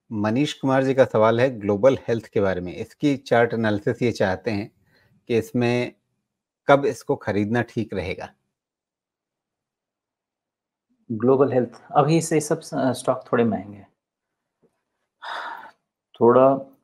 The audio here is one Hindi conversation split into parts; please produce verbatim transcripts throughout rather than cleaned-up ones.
मनीष कुमार जी का सवाल है ग्लोबल हेल्थ के बारे में। इसकी चार्ट एनालिसिस ये चाहते हैं कि इसमें कब इसको खरीदना ठीक रहेगा? ग्लोबल हेल्थ अभी से सब स्टॉक थोड़े महंगे हैं। थोड़ा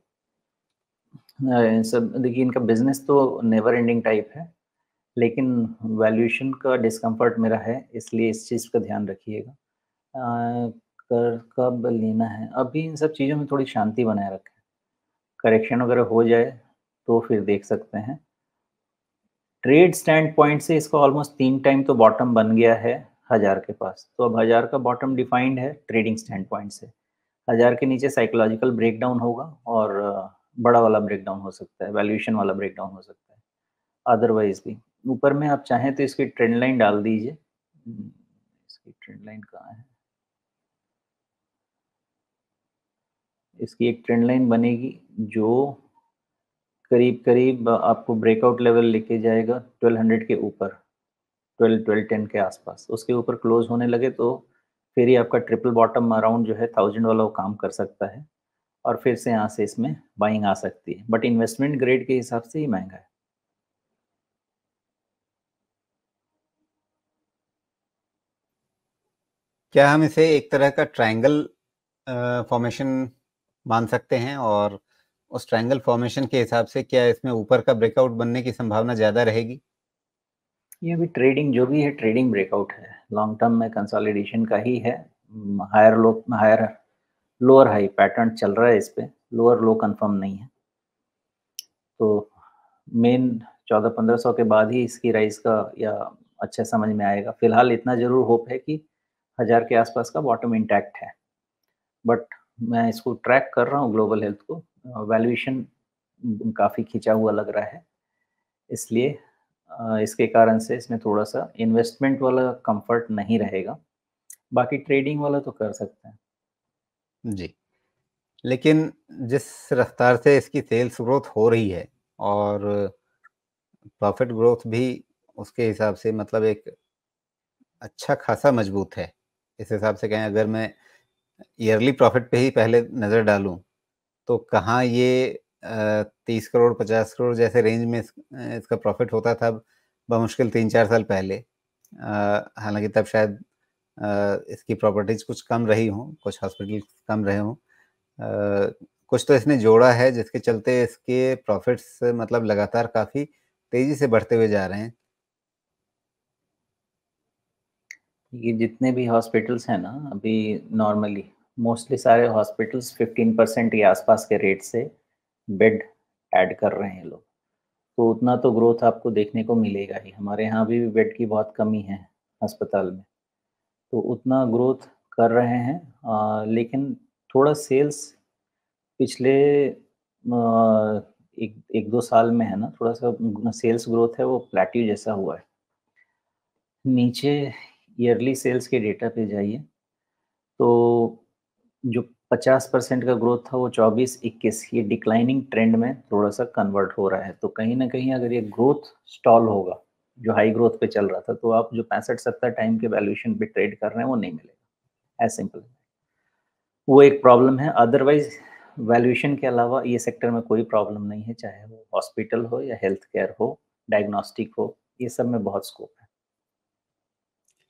अ, सब देखिए, इनका बिजनेस तो नेवर एंडिंग टाइप है, लेकिन वैल्यूएशन का डिस्कम्फर्ट मेरा है, इसलिए इस चीज़ का ध्यान रखिएगा। अ, कर कब लेना है? अभी इन सब चीज़ों में थोड़ी शांति बनाए रखें। करेक्शन वगैरह हो जाए तो फिर देख सकते हैं। ट्रेड स्टैंड पॉइंट से इसका ऑलमोस्ट तीन टाइम तो बॉटम बन गया है हज़ार के पास, तो अब हज़ार का बॉटम डिफाइंड है ट्रेडिंग स्टैंड पॉइंट से। हज़ार के नीचे साइकोलॉजिकल ब्रेकडाउन होगा और अ, बड़ा वाला ब्रेकडाउन हो सकता है, वैल्यूएशन वाला ब्रेकडाउन हो सकता है। अदरवाइज़ भी ऊपर में आप चाहें तो इसकी ट्रेंड लाइन डाल दीजिए। उम, इसकी ट्रेंड लाइन कहाँ है? इसकी एक ट्रेंड लाइन बनेगी जो करीब-करीब आपको ब्रेकआउट लेवल लेके जाएगा बारह सौ के ऊपर, बारह बारह दस के आसपास। उसके ऊपर क्लोज़ होने लगे तो फिर ही आपका ट्रिपल बॉटम अराउंड जो है हज़ार वाला वो काम कर सकता है और फिर से यहाँ से इसमें बाइंग आ सकती है। बट इन्वेस्टमेंट ग्रेड के हिसाब से ही महँगा है। क्या हम इसे एक तरह का ट्रायंगल अ, फॉर्मेशन मान सकते हैं? और उस ट्रायंगल फॉर्मेशन के हिसाब से क्या इसमें ऊपर का ब्रेकआउट बनने की संभावना ज़्यादा रहेगी? ये अभी ट्रेडिंग जो भी है, ट्रेडिंग ब्रेकआउट है। लॉन्ग टर्म में कंसोलिडेशन का ही है। Um, higher low higher lower high pattern चल रहा है इस पे, लोअर लो कंफर्म नहीं है। तो मेन चौदह पंद्रह सौ के बाद ही इसकी राइज़ का या अच्छा समझ में आएगा। फिलहाल इतना ज़रूर होप है कि हज़ार के आसपास का बॉटम इंटैक्ट है। बट मैं इसको ट्रैक कर रहा हूँ ग्लोबल हेल्थ को। अ, वैल्यूएशन उम, काफ़ी खिंचा हुआ लग रहा है। इसलिए अ, इसके कारण से इसमें थोड़ा-सा इन्वेस्टमेंट वाला कम्फर्ट नहीं रहेगा। बाकी ट्रेडिंग वाला तो कर सकते हैं। जी। लेकिन जिस रफ्तार से इसकी सेल्स ग्रोथ हो रही है और प्रॉफिट ग्रोथ भी उसके हिसाब से मतलब एक अच्छा खासा मजबूत है। इस हिसाब से कहें, अगर मैं ईयरली प्रॉफिट पे ही पहले नज़र डालूँ, तो कहाँ ये अ, तीस करोड़ पचास करोड़ जैसे रेंज में इस अ, इसका प्रॉफिट होता था बमुश्किल तीन चार साल पहले। अ, हालाँकि तब शायद अ, इसकी प्रॉपर्टीज़ कुछ कम रही हों, कुछ हॉस्पिटल कम रहे हों। अ, कुछ तो इसने जोड़ा है जिसके चलते इसके प्रॉफिट्स मतलब लगातार काफ़ी तेज़ी से बढ़ते हुए जा रहे हैं। ये जितने भी हॉस्पिटल्स हैं ना, अभी नॉर्मली मोस्टली सारे हॉस्पिटल्स पंद्रह परसेंट के आसपास के रेट से बेड ऐड कर रहे हैं लोग। तो उतना तो ग्रोथ आपको देखने को मिलेगा ही। हमारे यहाँ भी बेड की बहुत कमी है अस्पताल में, तो उतना ग्रोथ कर रहे हैं। अ, लेकिन थोड़ा सेल्स पिछले अ, एक एक दो साल में है ना, थोड़ा-सा सेल्स ग्रोथ है वो प्लेट्यू जैसा हुआ है। नीचे ईयरली सेल्स के डेटा पे जाइए, तो जो पचास परसेंट का ग्रोथ था वो चौबीस इक्कीस ये डिक्लाइनिंग ट्रेंड में थोड़ा-सा कन्वर्ट हो रहा है। तो कहीं न कहीं अगर ये ग्रोथ स्टॉल होगा, जो हाई ग्रोथ पे चल रहा था, तो आप जो पैंसठ सत्तर टाइम के वैल्यूएशन पे ट्रेड कर रहे हैं, वो नहीं मिलेगा। As simple. वो एक प्रॉब्लम है, अदरवाइज़ वैल्यूएशन के अलावा ये सेक्टर में कोई प्रॉब्लम नहीं है, चाहे वो हॉस्पिटल हो या हेल्थ केयर हो, डायग्नोस्टिक हो, ये सब में बहुत स्कोप है।